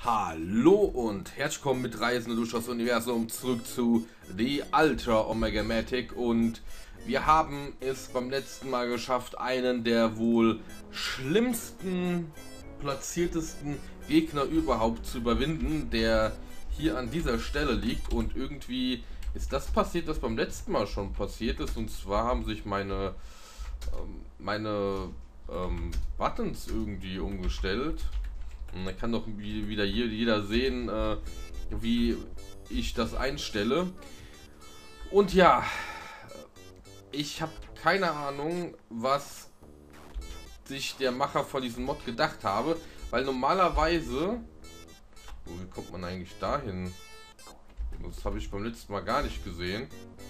Hallo und herzlich willkommen mit Reisen durch das Universum zurück zu The Ultra Omega-Matic, und wir haben es beim letzten Mal geschafft, einen der wohl schlimmsten, platziertesten Gegner überhaupt zu überwinden, der hier an dieser Stelle liegt. Und irgendwie ist das passiert, was beim letzten Mal schon passiert ist, und zwar haben sich meine Buttons irgendwie umgestellt. Und dann kann doch wieder jeder sehen, wie ich das einstelle. Und ja, ich habe keine Ahnung, was sich der Macher von diesem Mod gedacht habe, weil normalerweise, wie kommt man eigentlich dahin? Das habe ich beim letzten Mal gar nicht gesehen.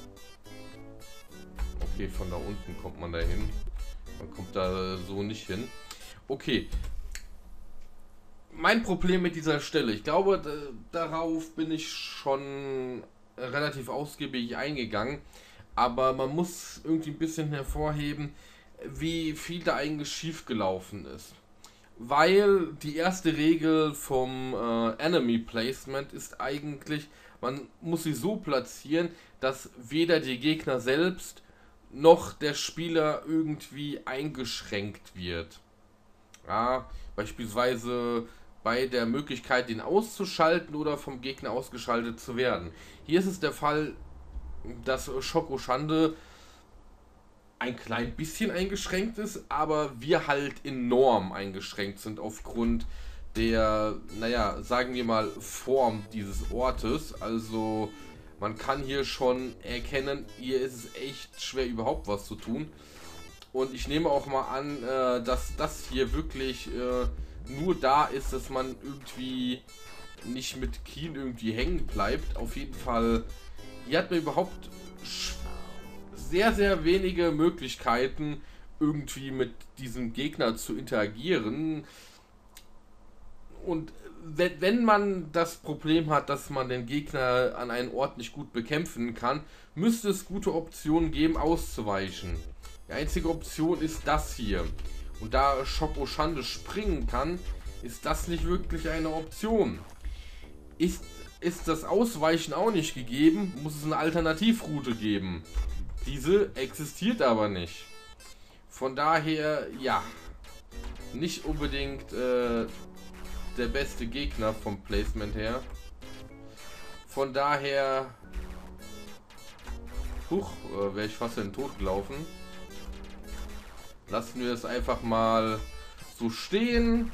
Okay, von da unten kommt man dahin. Man kommt da so nicht hin. Okay. Mein Problem mit dieser Stelle, ich glaube, darauf bin ich schon relativ ausgiebig eingegangen, aber man muss irgendwie ein bisschen hervorheben, wie viel da eigentlich schief gelaufen ist. Weil die erste Regel vom Enemy Placement ist eigentlich, man muss sie so platzieren, dass weder die Gegner selbst noch der Spieler irgendwie eingeschränkt wird. Ja, beispielsweise bei der Möglichkeit, den auszuschalten oder vom Gegner ausgeschaltet zu werden. Hier ist es der Fall, dass Schoko Schande ein klein bisschen eingeschränkt ist, aber wir halt enorm eingeschränkt sind aufgrund der, naja, sagen wir mal, Form dieses Ortes. Also man kann hier schon erkennen, hier ist es echt schwer überhaupt was zu tun. Und ich nehme auch mal an, dass das hier wirklich nur da ist, dass man irgendwie nicht mit Keen irgendwie hängen bleibt. Auf jeden Fall, hier hat man überhaupt sehr, sehr wenige Möglichkeiten, irgendwie mit diesem Gegner zu interagieren. Und wenn man das Problem hat, dass man den Gegner an einem Ort nicht gut bekämpfen kann, müsste es gute Optionen geben, auszuweichen. Die einzige Option ist das hier. Und da Schoko Schande springen kann, ist das nicht wirklich eine Option. Ist das Ausweichen auch nicht gegeben, muss es eine Alternativroute geben. Diese existiert aber nicht. Von daher, ja, nicht unbedingt der beste Gegner vom Placement her. Von daher, wäre ich fast in den Tod gelaufen. Lassen wir es einfach mal so stehen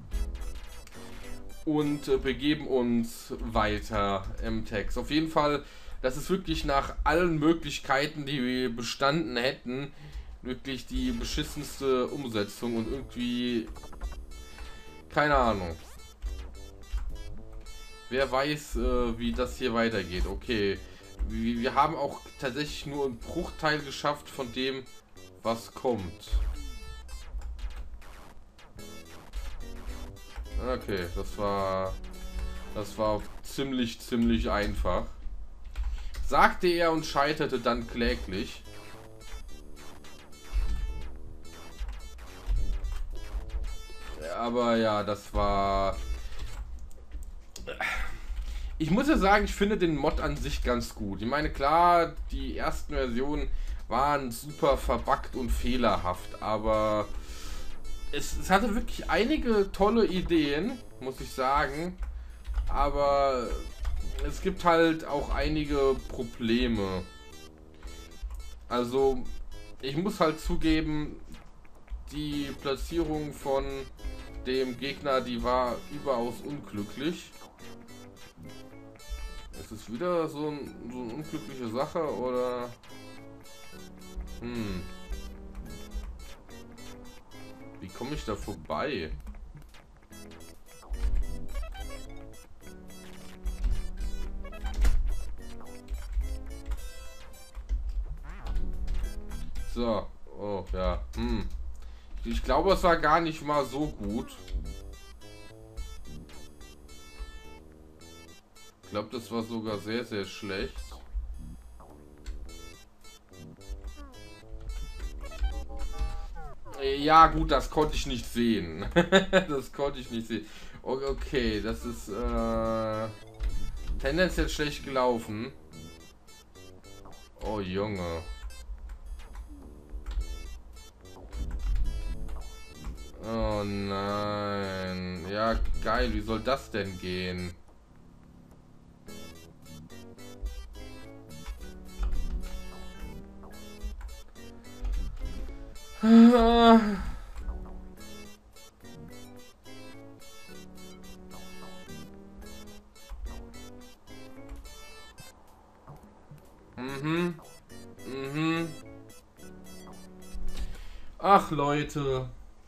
und begeben uns weiter im Text. Auf jeden Fall, das ist wirklich nach allen Möglichkeiten, die wir bestanden hätten, wirklich die beschissenste Umsetzung und irgendwie keine Ahnung. Wer weiß, wie das hier weitergeht. Okay, wir haben auch tatsächlich nur einen Bruchteil geschafft von dem, was kommt. Okay, das war ziemlich einfach. Sagte er und scheiterte dann kläglich. Aber ja, das war... Ich muss ja sagen, ich finde den Mod an sich ganz gut. Ich meine, klar, die ersten Versionen waren super verbuggt und fehlerhaft, aber es hatte wirklich einige tolle Ideen, muss ich sagen. Aber es gibt halt auch einige Probleme. Also, ich muss halt zugeben, die Platzierung von dem Gegner, die war überaus unglücklich. Ist es wieder so eine unglückliche Sache, oder? Wie komme ich da vorbei? So, oh ja, Ich glaube, es war gar nicht mal so gut. Ich glaube, das war sogar sehr, sehr schlecht. Ja, gut, das konnte ich nicht sehen. Das konnte ich nicht sehen. Okay, das ist tendenziell schlecht gelaufen. Oh Junge. Oh nein. Ja, geil. Wie soll das denn gehen? Mhm. Mhm. Ach Leute.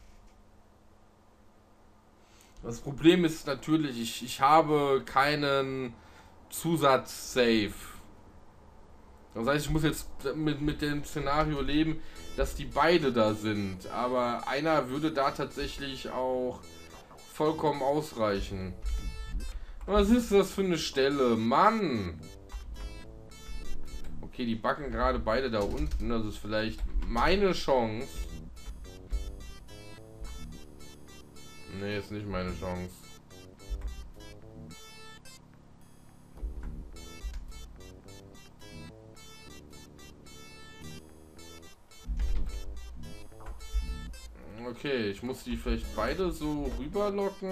Das Problem ist natürlich, ich habe keinen Zusatz-Save. Das heißt, ich muss jetzt mit dem Szenario leben, dass die beide da sind. Aber einer würde da tatsächlich auch vollkommen ausreichen. Was ist das für eine Stelle? Mann! Okay, die backen gerade beide da unten. Das ist vielleicht meine Chance. Nee, ist nicht meine Chance. Okay, ich muss die vielleicht beide so rüberlocken.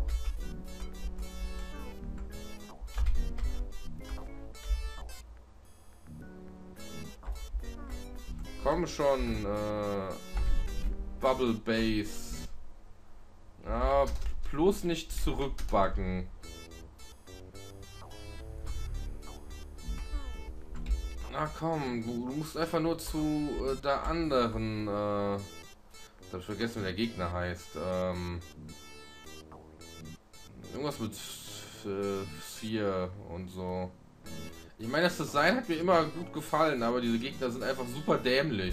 Komm schon, Bubble Base. Ja, bloß nicht zurückbacken. Na komm, du musst einfach nur zu der anderen. Ich hab vergessen, wie der Gegner heißt. Irgendwas mit 4 und so. Ich meine, das Design hat mir immer gut gefallen, aber diese Gegner sind einfach super dämlich.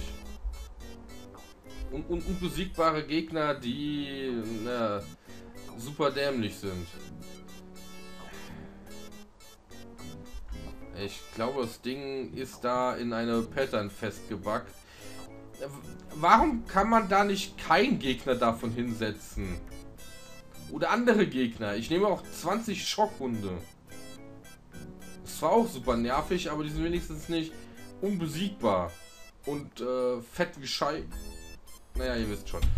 Und unbesiegbare Gegner, die super dämlich sind. Ich glaube, das Ding ist da in eine Pattern festgebackt. Warum kann man da nicht keinen Gegner davon hinsetzen? Oder andere Gegner. Ich nehme auch 20 Schockhunde. Das war auch super nervig, aber die sind wenigstens nicht unbesiegbar. Und fett wie Schei. Naja, ihr wisst schon.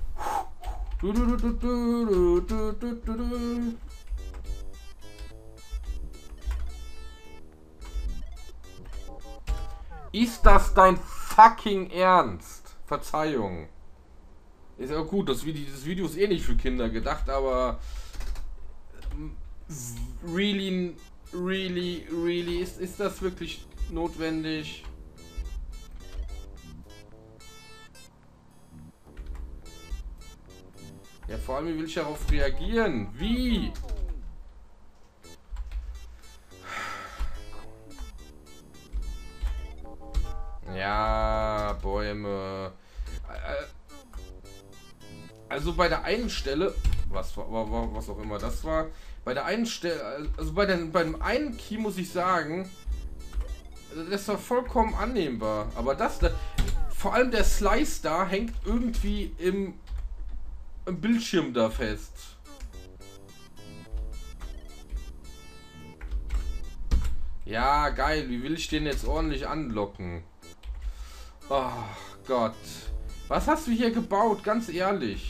Ist das dein fucking Ernst? Verzeihung. Ist ja gut, das Video ist eh nicht für Kinder gedacht, aber really, ist das wirklich notwendig? Ja, vor allem, wie will ich darauf reagieren? Wie? Ja, Bäume. Also bei der einen Stelle, was auch immer das war, bei der einen Stelle, also beim einen Key muss ich sagen, das war vollkommen annehmbar. Aber das da, vor allem der Slice da hängt irgendwie im Bildschirm da fest. Ja, geil. Wie will ich den jetzt ordentlich anlocken? Oh Gott. Was hast du hier gebaut? Ganz ehrlich.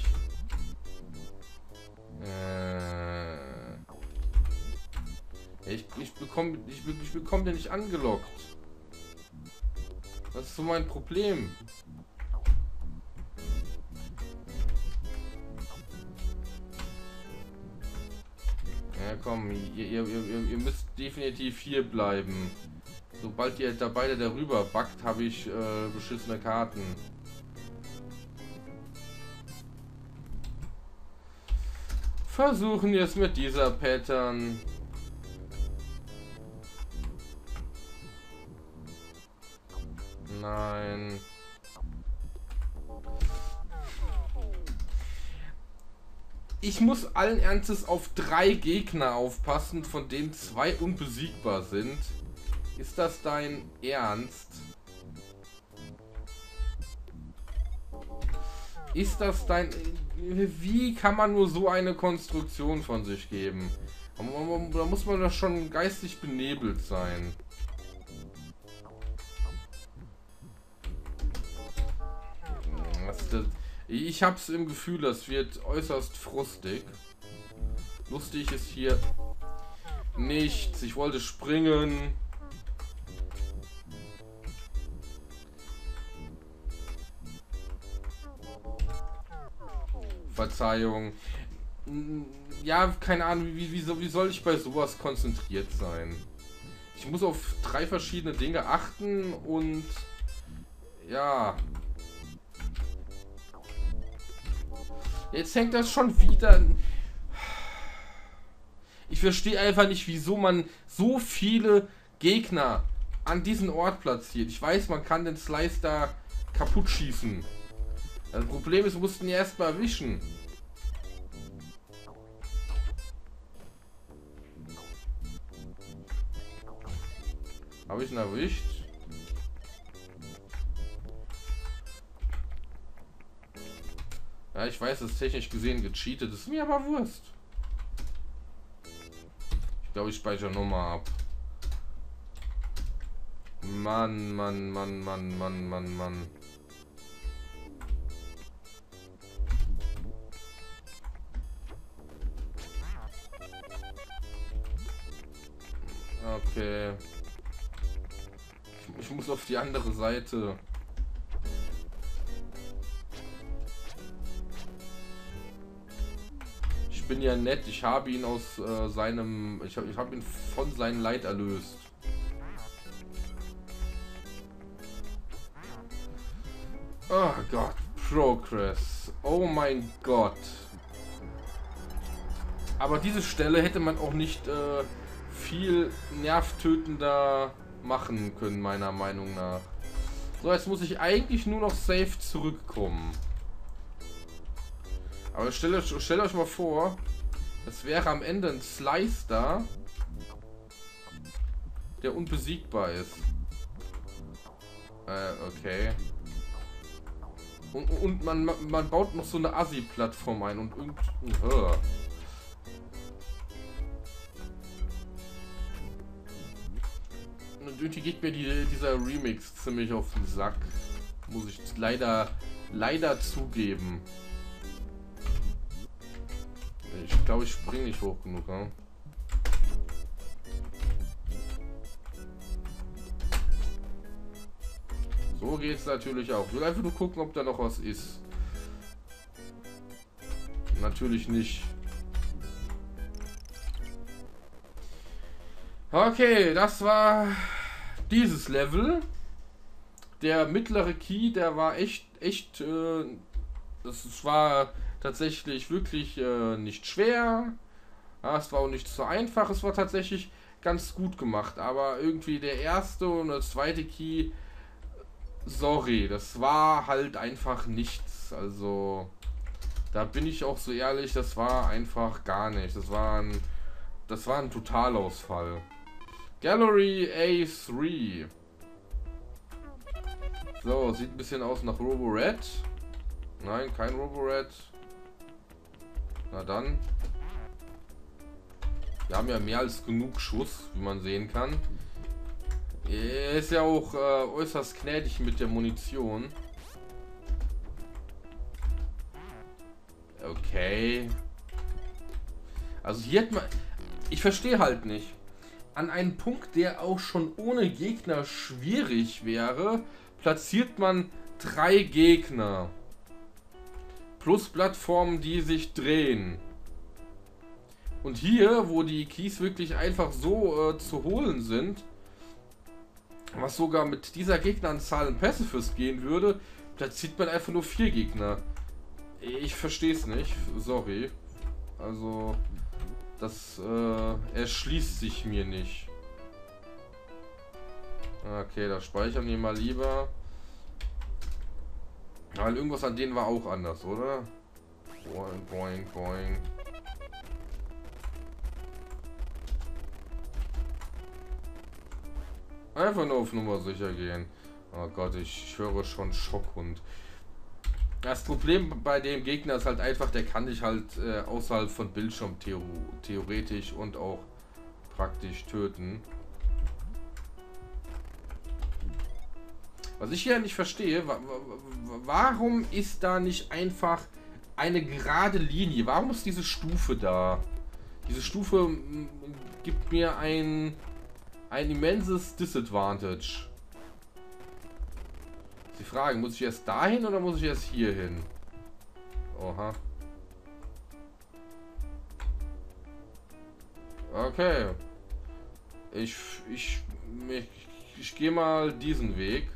Ich bekomme den nicht angelockt. Das ist so mein Problem. Ja komm, ihr müsst definitiv hier bleiben. Sobald ihr da beide darüber backt, habe ich beschissene Karten. Versuchen wir es mit dieser Pattern. Nein. Ich muss allen Ernstes auf 3 Gegner aufpassen, von denen 2 unbesiegbar sind. Ist das dein Ernst? Ist das dein... Wie kann man nur so eine Konstruktion von sich geben? Da muss man doch schon geistig benebelt sein. Ich hab's im Gefühl, das wird äußerst frustig. Lustig ist hier nichts. Ich wollte springen. Verzeihung. Ja, keine Ahnung, wie soll ich bei sowas konzentriert sein? Ich muss auf 3 verschiedene Dinge achten und ja. Jetzt hängt das schon wieder. Ich verstehe einfach nicht, wieso man so viele Gegner an diesen Ort platziert. Ich weiß, man kann den Slice da kaputt schießen. Das Problem ist, wir mussten ihn erstmal erwischen. Habe ich ihn erwischt? Ja, ich weiß, das ist technisch gesehen gecheatet. Das ist mir aber Wurst. Ich glaube, ich speichere nochmal ab. Mann. Okay. Ich muss auf die andere Seite. Ich bin ja nett. Ich habe ihn aus seinem... Ich habe ihn von seinem Leid erlöst. Oh Gott. Progress. Oh mein Gott. Aber diese Stelle hätte man auch nicht viel nervtötender machen können, meiner Meinung nach. So, jetzt muss ich eigentlich nur noch safe zurückkommen. Aber stellt euch mal vor, es wäre am Ende ein Slice da, der unbesiegbar ist. Okay. Und man baut noch so eine Assi-Plattform ein und irgendwie... Und irgendwie geht mir dieser Remix ziemlich auf den Sack. Muss ich leider zugeben. Ich glaube, ich springe nicht hoch genug. Ja? So geht es natürlich auch. Ich will einfach nur gucken, ob da noch was ist. Natürlich nicht. Okay, das war dieses Level. Der mittlere Key, der war echt, das war tatsächlich wirklich nicht schwer. Ja, es war auch nicht so einfach. Es war tatsächlich ganz gut gemacht. Aber irgendwie der erste und der zweite Key, sorry, das war halt einfach nichts. Also, da bin ich auch so ehrlich, das war einfach gar nicht. Das war ein Totalausfall. Gallery A3. So, sieht ein bisschen aus nach Robo-Red. Nein, kein Robo-Red. Na dann. Wir haben ja mehr als genug Schuss, wie man sehen kann. Er ist ja auch äußerst gnädig mit der Munition. Okay. Also hier hat man... Ich verstehe halt nicht. An einen Punkt, der auch schon ohne Gegner schwierig wäre, platziert man 3 Gegner. Plus Plattformen, die sich drehen. Und hier, wo die Keys wirklich einfach so zu holen sind, was sogar mit dieser Gegneranzahl in Pacifist gehen würde, platziert man einfach nur 4 Gegner. Ich verstehe es nicht, sorry. Also, das erschließt sich mir nicht. Okay, da speichern wir mal lieber. Weil irgendwas an denen war auch anders, oder? Boing, boing, boing. Einfach nur auf Nummer sicher gehen. Oh Gott, ich höre schon Schockhund. Das Problem bei dem Gegner ist halt einfach, der kann dich halt außerhalb von Bildschirm theoretisch und auch praktisch töten. Was ich hier nicht verstehe, warum ist da nicht einfach eine gerade Linie? Warum ist diese Stufe da? Diese Stufe gibt mir ein immenses Disadvantage. Die Frage, muss ich erst dahin oder muss ich erst hier hin? Oha. Okay. Ich gehe mal diesen Weg.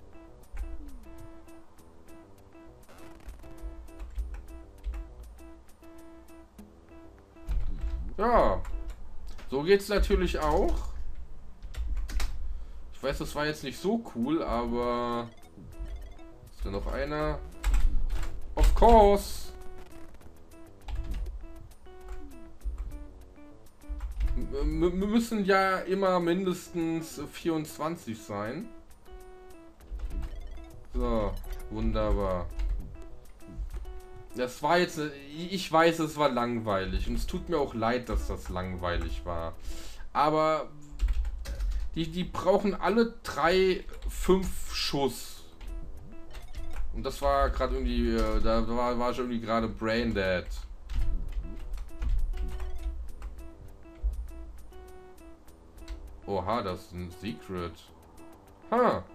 Ja. So geht's natürlich auch. Ich weiß, das war jetzt nicht so cool, aber... Ist da noch einer? Of course! Wir müssen ja immer mindestens 24 sein. So, wunderbar. Das war jetzt... Ich weiß, es war langweilig. Und es tut mir auch leid, dass das langweilig war. Aber... Die brauchen alle 3, 5 Schuss. Und das war gerade irgendwie, da war ich irgendwie gerade brain dead. Oha, das ist ein Secret. Ha.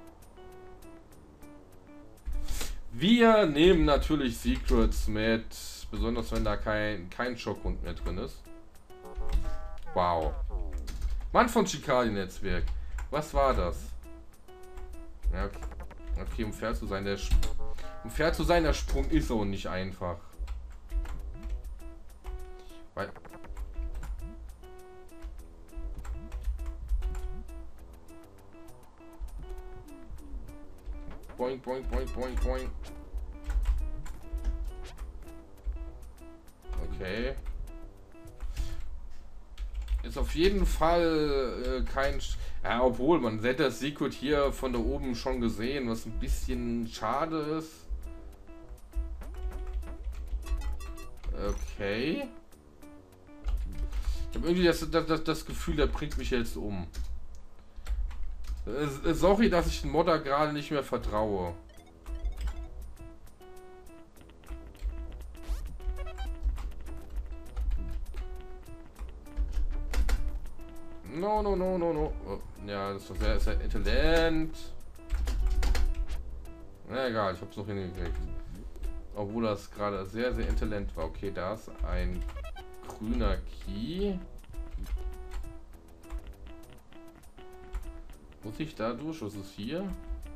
Wir nehmen natürlich Secrets mit, besonders wenn da kein Schockhund mehr drin ist. Wow. Mann von Chicali-Netzwerk. Was war das? Ja, okay, um fair zu sein, der Sprung ist so nicht einfach. Weil... Boing, boing, boing, boing, boing. Okay. Ist auf jeden Fall kein... Ja, obwohl, man hätte das Secret hier von da oben schon gesehen, was ein bisschen schade ist. Okay. Ich habe irgendwie das Gefühl, der bringt mich jetzt um. Sorry, dass ich den Modder gerade nicht mehr vertraue. No, no, no, no, no. Oh, ja, das war sehr, sehr intelligent. Na egal, ich hab's noch hingekriegt. Obwohl das gerade sehr, sehr intelligent war. Okay, da ist ein grüner Key. Muss ich da durch? Was ist hier?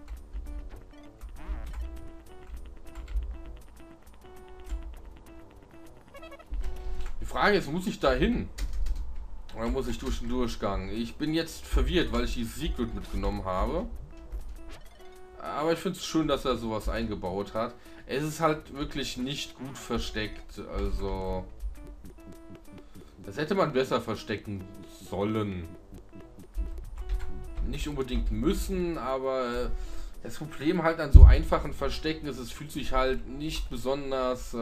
Die Frage ist, muss ich da hin? Oder muss ich durch den Durchgang? Ich bin jetzt verwirrt, weil ich die Secret mitgenommen habe. Aber ich finde es schön, dass er sowas eingebaut hat. Es ist halt wirklich nicht gut versteckt. Also... Das hätte man besser verstecken sollen. Nicht unbedingt müssen, aber... Das Problem halt an so einfachen Verstecken ist, es fühlt sich halt nicht besonders...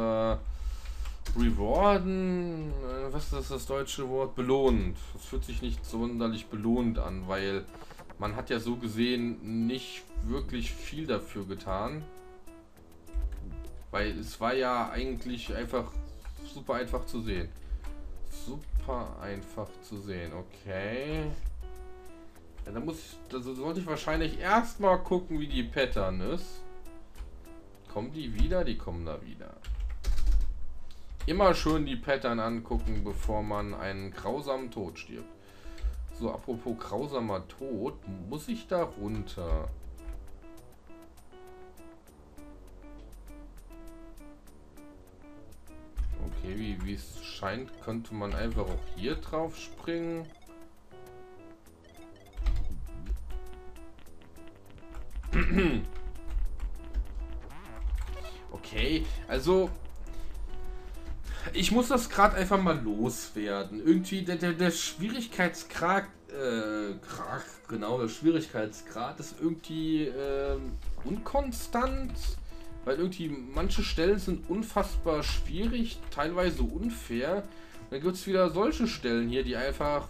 rewarden, was ist das deutsche Wort? Belohnt. Das fühlt sich nicht sonderlich belohnt an, weil man hat ja so gesehen nicht wirklich viel dafür getan. Weil es war ja eigentlich einfach super einfach zu sehen. Super einfach zu sehen, okay. Ja, da sollte ich wahrscheinlich erstmal gucken, wie die Pattern ist. Kommen die wieder? Die kommen da wieder. Immer schön die Pattern angucken, bevor man einen grausamen Tod stirbt. So, apropos grausamer Tod, muss ich da runter? Okay, wie es scheint, könnte man einfach auch hier drauf springen. Okay, also... Ich muss das gerade einfach mal loswerden. Irgendwie der Schwierigkeitsgrad, der Schwierigkeitsgrad ist irgendwie unkonstant. Weil irgendwie manche Stellen sind unfassbar schwierig, teilweise unfair. Dann gibt es wieder solche Stellen hier, die einfach...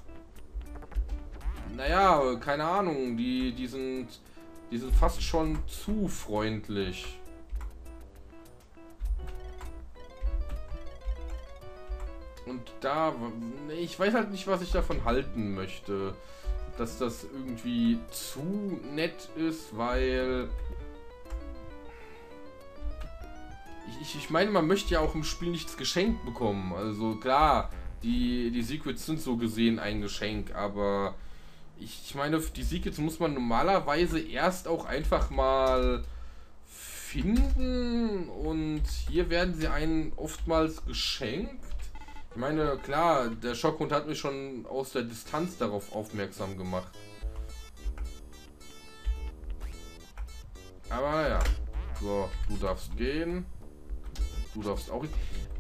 Naja, keine Ahnung, die sind fast schon zu freundlich. Und da... Ich weiß halt nicht, was ich davon halten möchte. Dass das irgendwie zu nett ist, weil... Ich meine, man möchte ja auch im Spiel nichts geschenkt bekommen. Also klar, die Secrets sind so gesehen ein Geschenk, aber ich meine, die Secrets muss man normalerweise erst auch einfach mal finden und hier werden sie einen oftmals geschenkt. Ich meine, klar, der Schockhund hat mich schon aus der Distanz darauf aufmerksam gemacht. Aber ja, so, du darfst gehen. Du darfst auch.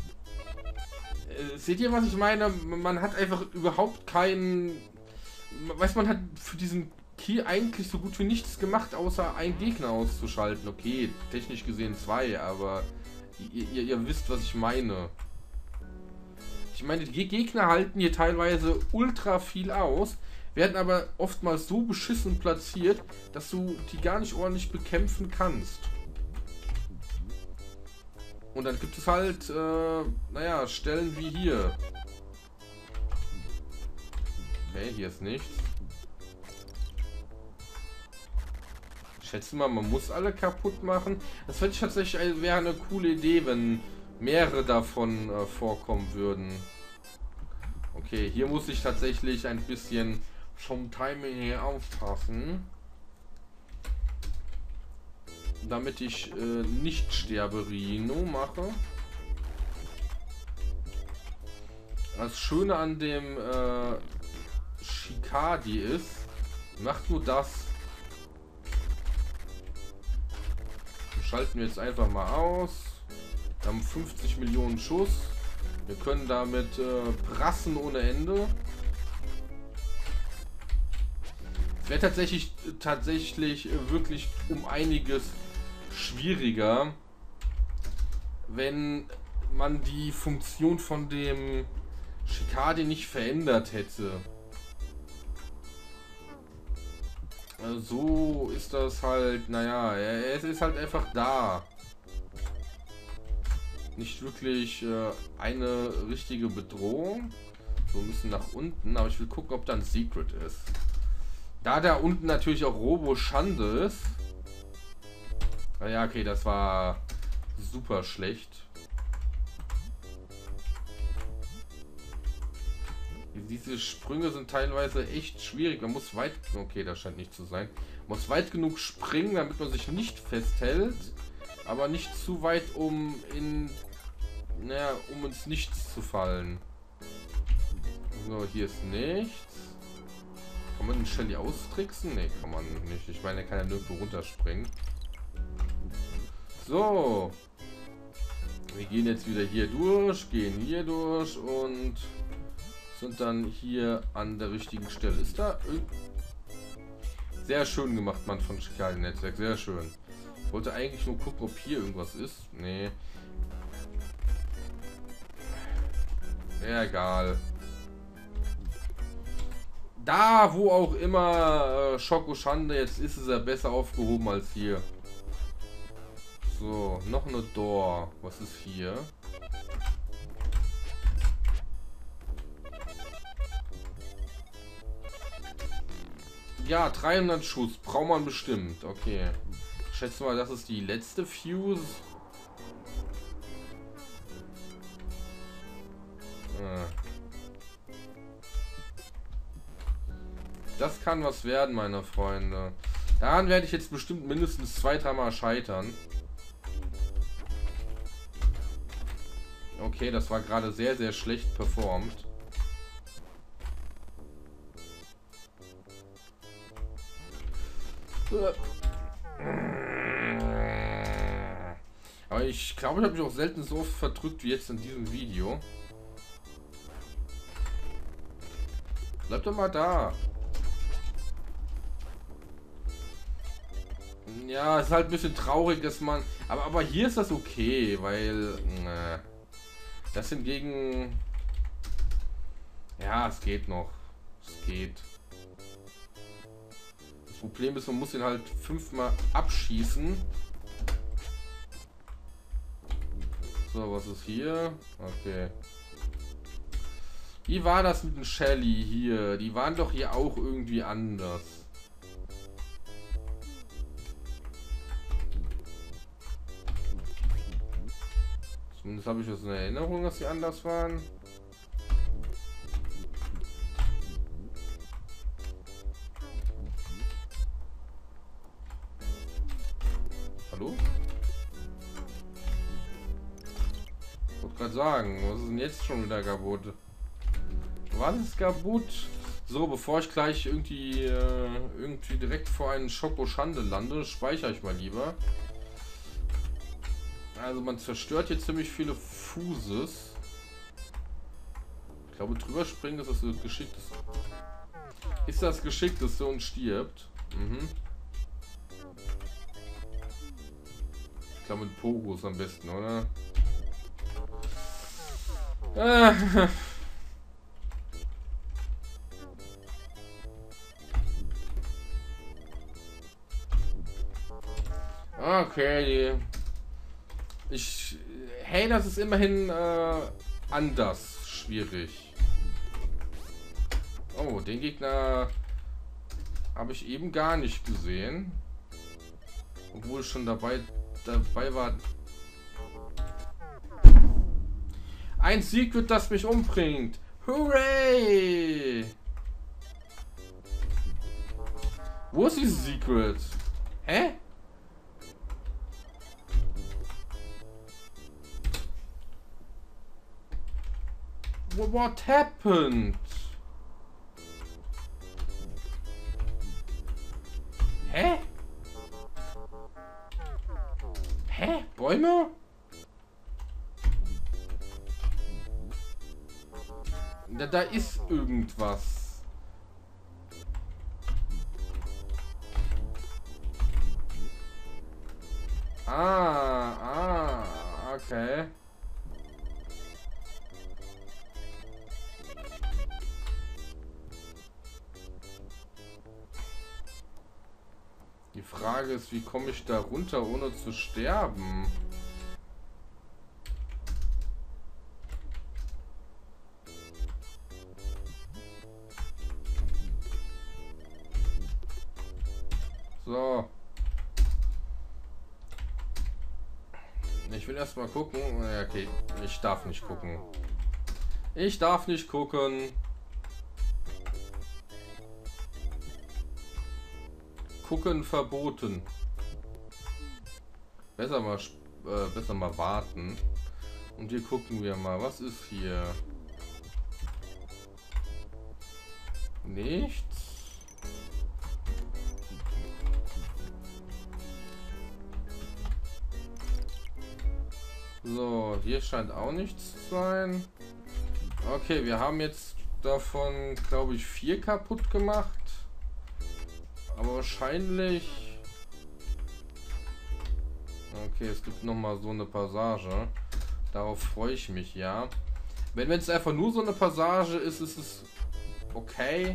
Seht ihr, was ich meine? Man hat einfach überhaupt keinen. Weiß man hat für diesen Key eigentlich so gut wie nichts gemacht, außer einen Gegner auszuschalten. Okay, technisch gesehen 2, aber ihr wisst, was ich meine. Ich meine, die Gegner halten hier teilweise ultra viel aus, werden aber oftmals so beschissen platziert, dass du die gar nicht ordentlich bekämpfen kannst. Und dann gibt es halt, naja, Stellen wie hier. Okay, hier ist nichts. Ich schätze mal, man muss alle kaputt machen. Das fände ich tatsächlich, wäre eine coole Idee, wenn mehrere davon vorkommen würden. Okay, hier muss ich tatsächlich ein bisschen vom Timing her aufpassen. Damit ich nicht sterbe, Rino mache. Das Schöne an dem Shikadi ist, macht nur das. Schalten wir jetzt einfach mal aus. Wir haben 50 Millionen Schuss. Wir können damit prassen ohne Ende. Es wäre tatsächlich wirklich um einiges schwieriger, wenn man die Funktion von dem Shikadi nicht verändert hätte. Also so ist das halt, naja, es ist halt einfach da. Nicht wirklich eine richtige Bedrohung. So, wir müssen nach unten, aber ich will gucken, ob da ein Secret ist. Da da unten natürlich auch Robo Schande ist. Ja, okay, das war super schlecht. Diese Sprünge sind teilweise echt schwierig. Man muss weit... Okay, das scheint nicht zu sein. Man muss weit genug springen, damit man sich nicht festhält. Aber nicht zu weit, um ins Nichts zu fallen. So, hier ist nichts. Kann man den Shelly austricksen? Ne, kann man nicht. Ich meine, er kann ja nirgendwo runterspringen. So. Wir gehen jetzt wieder hier durch, gehen hier durch und sind dann hier an der richtigen Stelle. Ist da sehr schön gemacht, Mann, von Shikadi-Netzwerk. Sehr schön. Ich wollte eigentlich nur gucken, ob hier irgendwas ist. Nee. Ja, egal. Da, wo auch immer Schoko Schande jetzt ist er besser aufgehoben als hier. So, noch eine Door. Was ist hier? Ja, 300 Schuss. Braucht man bestimmt. Okay. Ich schätze mal, das ist die letzte Fuse. Das kann was werden, meine Freunde. Daran werde ich jetzt bestimmt mindestens 2-3 Mal scheitern. Okay, das war gerade sehr, sehr schlecht performt. Aber ich glaube, ich habe mich auch selten so oft verdrückt wie jetzt in diesem Video. Bleib doch mal da. Ja, es ist halt ein bisschen traurig, dass man... Aber hier ist das okay, weil... das hingegen... Ja, es geht noch. Es geht. Das Problem ist, man muss ihn halt 5-mal abschießen. So, was ist hier? Okay. Wie war das mit dem Shelly hier? Die waren doch hier auch irgendwie anders. Zumindest habe ich das in Erinnerung, dass sie anders waren. Hallo? Ich wollte gerade sagen, was ist denn jetzt schon wieder kaputt? Was ist kaputt? So, bevor ich gleich irgendwie direkt vor einen Schokoschande lande, speichere ich mal lieber. Also man zerstört hier ziemlich viele Fuses. Ich glaube, drüber springen, dass das so geschickt ist. Ist das geschickt, dass so und stirbt? Mhm. Ich glaube mit Pogos am besten, oder? Okay. Hey, das ist immerhin anders schwierig. Oh, den Gegner habe ich eben gar nicht gesehen. Obwohl ich schon dabei war. Ein Secret, das mich umbringt. Hooray! Wo ist dieses Secret? Hä? What happened? Hä? Hä? Bäume? Da ist irgendwas. Okay. Die Frage ist, wie komme ich da runter, ohne zu sterben? So. Ich will erst mal gucken. Okay, ich darf nicht gucken. Ich darf nicht gucken. Gucken verboten. Besser mal warten. Und hier gucken wir mal, was ist hier? Nichts. So, hier scheint auch nichts zu sein. Okay, wir haben jetzt davon, glaube ich, 4 kaputt gemacht. Aber wahrscheinlich... Okay, es gibt noch mal so eine Passage. Darauf freue ich mich, ja. Wenn es einfach nur so eine Passage ist, ist es okay.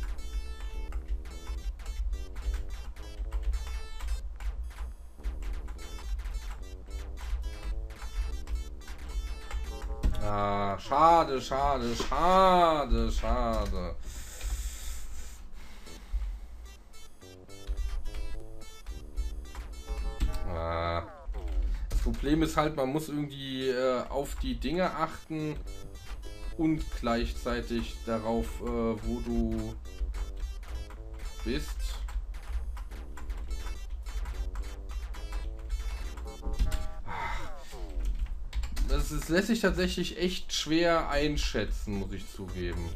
Ah, schade, schade, schade, schade. Das Problem ist halt, man muss irgendwie auf die Dinge achten und gleichzeitig darauf, wo du bist. Das lässt sich tatsächlich echt schwer einschätzen, muss ich zugeben.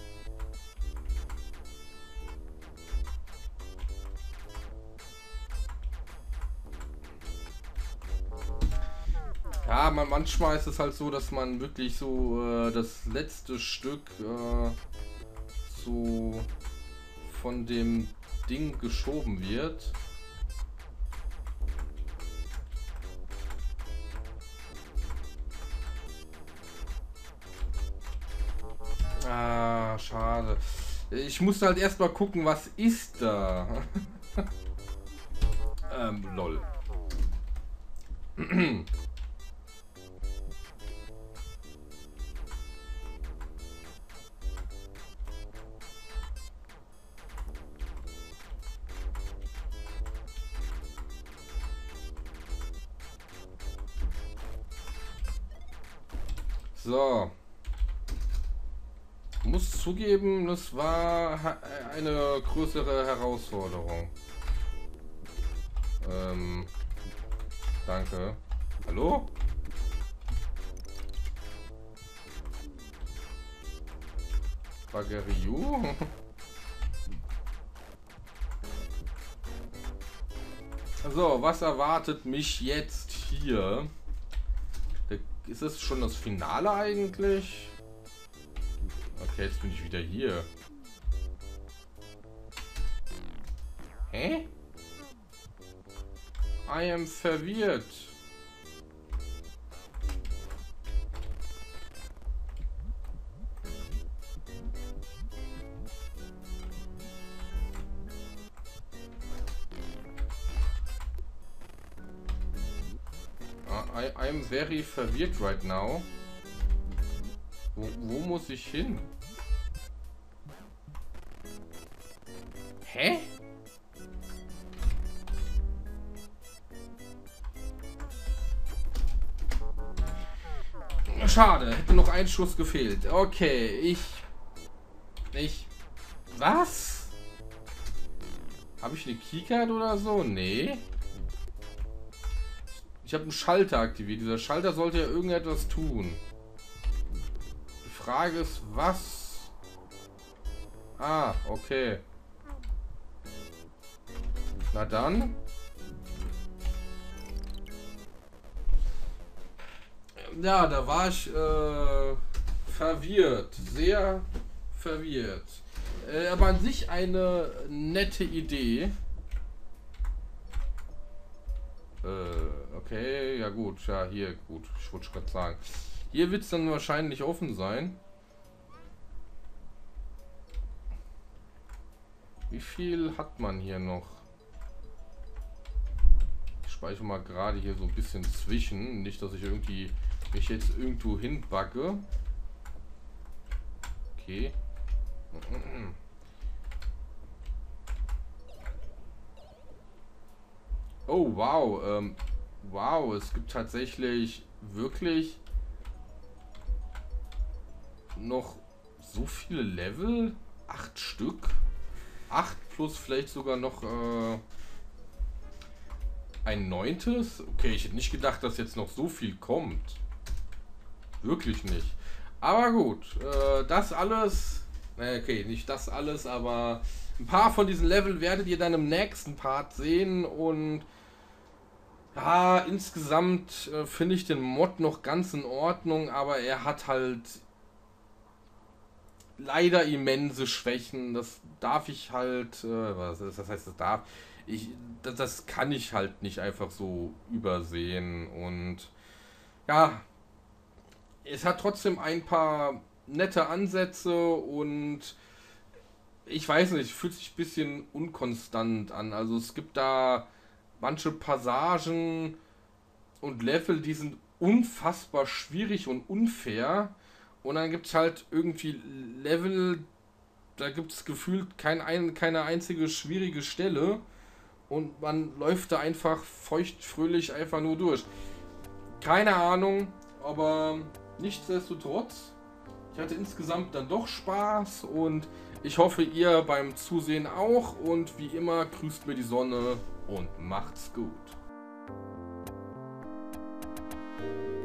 Ja, manchmal ist es halt so, dass man wirklich so das letzte Stück so von dem Ding geschoben wird. Ich musste halt erstmal gucken, was ist da. Lol. So. Muss zugeben, das war eine größere Herausforderung. Danke. Hallo? Bageriu? So, was erwartet mich jetzt hier? Ist es schon das Finale eigentlich? Okay, jetzt bin ich wieder hier. Hä? I am verwirrt. I'm very verwirrt right now. Wo muss ich hin? Hä? Schade, hätte noch ein Schuss gefehlt. Okay, was? Habe ich eine Keycard oder so? Nee. Ich habe einen Schalter aktiviert. Dieser Schalter sollte ja irgendetwas tun. Die Frage ist, was? Ah, okay. Na dann. Ja, da war ich verwirrt. Sehr verwirrt. Aber an sich eine nette Idee. Okay, ja gut. Ja, hier, gut. Ich wollte gerade sagen. Hier wird es dann wahrscheinlich offen sein. Wie viel hat man hier noch? Ich speichere mal gerade hier so ein bisschen zwischen. Nicht, dass ich irgendwie mich jetzt irgendwo hinbacke. Okay. Oh, wow. Wow, es gibt tatsächlich wirklich noch so viele Level. 8 Stück. 8 plus vielleicht sogar noch ein 9. Okay, ich hätte nicht gedacht, dass jetzt noch so viel kommt. Wirklich nicht. Aber gut, das alles... Okay, nicht das alles, aber ein paar von diesen Leveln werdet ihr dann im nächsten Part sehen. Und ja, insgesamt finde ich den Mod noch ganz in Ordnung, aber er hat halt leider immense Schwächen. Das darf ich halt... das heißt, das darf... Das kann ich halt nicht einfach so übersehen. Und ja, es hat trotzdem ein paar nette Ansätze und ich weiß nicht, fühlt sich ein bisschen unkonstant an. Also es gibt da manche Passagen und Level, die sind unfassbar schwierig und unfair. Und dann gibt es halt irgendwie Level, da gibt es gefühlt keine einzige schwierige Stelle. Und man läuft da einfach feuchtfröhlich einfach nur durch. Keine Ahnung, aber nichtsdestotrotz, ich hatte insgesamt dann doch Spaß und ich hoffe, ihr beim Zusehen auch. Und wie immer, grüßt mir die Sonne und macht's gut.